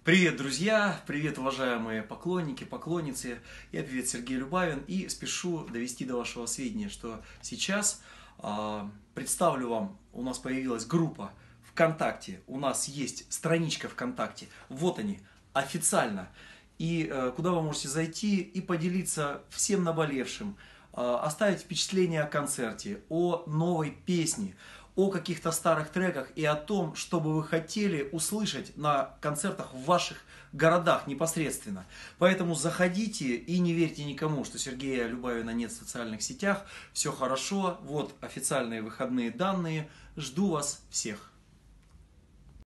Привет, друзья! Привет, уважаемые поклонники, поклонницы! Я певец Сергей Любавин и спешу довести до вашего сведения, что сейчас представлю вам, у нас появилась группа ВКонтакте, у нас есть страничка ВКонтакте, вот они, официально. И куда вы можете зайти и поделиться всем наболевшим, оставить впечатление о концерте, о новой песне, о каких-то старых треках и о том, что бы вы хотели услышать на концертах в ваших городах непосредственно. Поэтому заходите и не верьте никому, что Сергея Любавина нет в социальных сетях. Все хорошо, вот официальные выходные данные. Жду вас всех.